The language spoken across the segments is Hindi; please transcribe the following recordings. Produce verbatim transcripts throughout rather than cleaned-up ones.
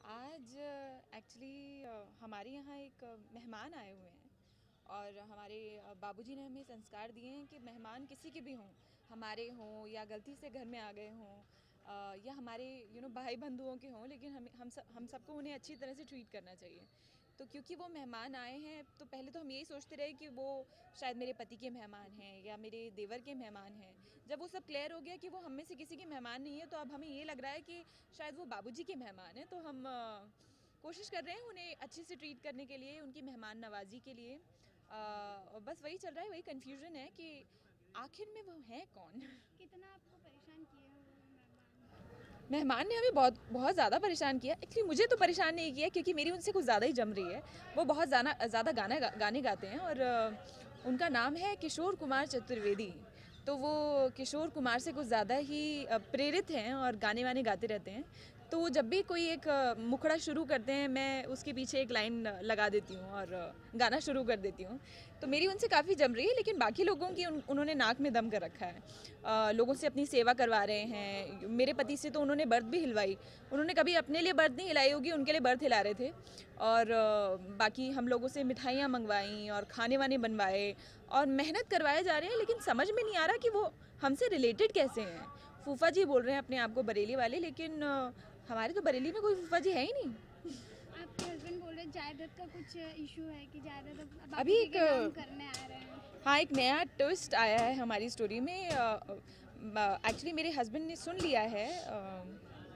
आज एक्चुअली हमारे यहाँ एक अ, मेहमान आए हुए हैं और हमारे अ, बाबूजी ने हमें संस्कार दिए हैं कि मेहमान किसी के भी हों, हमारे हों या गलती से घर में आ गए हों, अ, या हमारे यू नो भाई बंधुओं के हों, लेकिन हम हम सब हम सबको उन्हें अच्छी तरह से ट्रीट करना चाहिए। तो क्योंकि वो मेहमान आए हैं तो पहले तो हम यही सोचते रहे कि वो शायद मेरे पति के मेहमान हैं या मेरे देवर के मेहमान हैं। जब वो सब क्लियर हो गया कि वो हम में से किसी के मेहमान नहीं है, तो अब हमें ये लग रहा है कि शायद वो बाबूजी के मेहमान हैं। तो हम अ, कोशिश कर रहे हैं उन्हें अच्छे से ट्रीट करने के लिए, उनकी मेहमान नवाजी के लिए। अ, और बस वही चल रहा है, वही कन्फ्यूजन है कि आखिर में वो हैं कौन। कितना आपको परेशान किए हैं वो मेहमान? मेहमान ने हमें बहुत बहुत ज़्यादा परेशान किया। एक्चुअली मुझे तो परेशान नहीं किया क्योंकि मेरी उनसे कुछ ज़्यादा ही जम रही है। वो बहुत ज़्यादा ज़्यादा गाना गा, गाने गाते हैं और अ, उनका नाम है किशोर कुमार चतुर्वेदी। तो वो किशोर कुमार से कुछ ज़्यादा ही अ, प्रेरित हैं और गाने वाने गाते रहते हैं। तो जब भी कोई एक अ, मुखड़ा शुरू करते हैं, मैं उसके पीछे एक लाइन लगा देती हूँ और अ, गाना शुरू कर देती हूँ। तो मेरी उनसे काफ़ी जम रही है, लेकिन बाकी लोगों की उन, उन्होंने नाक में दम कर रखा है। अ, लोगों से अपनी सेवा करवा रहे हैं। मेरे पति से तो उन्होंने बर्थ भी हिलवाई। उन्होंने कभी अपने लिए बर्थ नहीं हिलाई होगी, उनके लिए बर्थ हिला रहे थे। और अ, बाकी हम लोगों से मिठाइयाँ मंगवाई और खाने वाने बनवाए और मेहनत करवाए जा रहे हैं, लेकिन समझ में नहीं आ रहा कि वो हमसे रिलेटेड कैसे हैं। फूफा जी बोल रहे हैं अपने आप को बरेली वाले, लेकिन अ, हमारे तो बरेली में कोई फूफा जी है ही नहीं। आपके हस्बैंड बोल रहे जायदाद का कुछ इशू है कि जायदाद अब अभी बाबूजी एक के नाम करने आ रहे हैं। हाँ, एक नया ट्विस्ट आया है हमारी स्टोरी में। एक्चुअली मेरे हस्बैंड ने सुन लिया है, अ,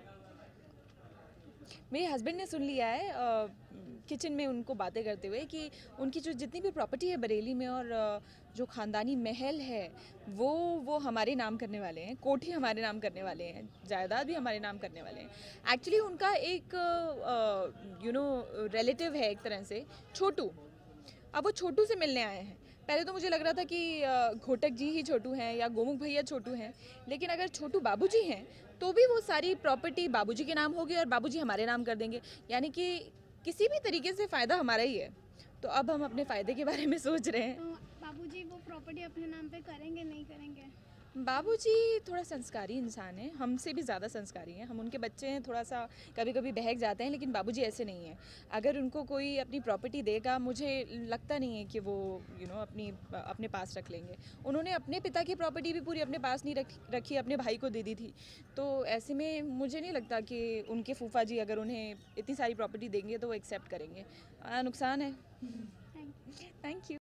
मेरे हस्बैंड ने सुन लिया है अ, किचन में उनको बातें करते हुए कि उनकी जो जितनी भी प्रॉपर्टी है बरेली में और अ, जो ख़ानदानी महल है, वो वो हमारे नाम करने वाले हैं, कोठी हमारे नाम करने वाले हैं, जायदाद भी हमारे नाम करने वाले हैं। एक्चुअली उनका एक यू नो रिलेटिव है एक तरह से, छोटू। अब वो छोटू से मिलने आए हैं। पहले तो मुझे लग रहा था कि अ, घोटक जी ही छोटू हैं या गोमुख भैया छोटू हैं, लेकिन अगर छोटू बाबूजी हैं तो भी वो सारी प्रॉपर्टी बाबूजी के नाम होगी और बाबूजी हमारे नाम कर देंगे। यानी कि किसी भी तरीके से फ़ायदा हमारा ही है। तो अब हम अपने फ़ायदे के बारे में सोच रहे हैं। तो बाबूजी वो प्रॉपर्टी अपने नाम पे करेंगे नहीं करेंगे? बाबूजी थोड़ा संस्कारी इंसान है, हमसे भी ज़्यादा संस्कारी हैं। हम उनके बच्चे हैं, थोड़ा सा कभी कभी बहक जाते हैं, लेकिन बाबूजी ऐसे नहीं हैं। अगर उनको कोई अपनी प्रॉपर्टी देगा, मुझे लगता नहीं है कि वो यू you नो know, अपनी अपने पास रख लेंगे। उन्होंने अपने पिता की प्रॉपर्टी भी पूरी अपने पास नहीं रख रखी, अपने भाई को दे दी थी। तो ऐसे में मुझे नहीं लगता कि उनके फूफा जी अगर उन्हें इतनी सारी प्रॉपर्टी देंगे तो वो एक्सेप्ट करेंगे। आ, नुकसान है। Thank you. Thank you.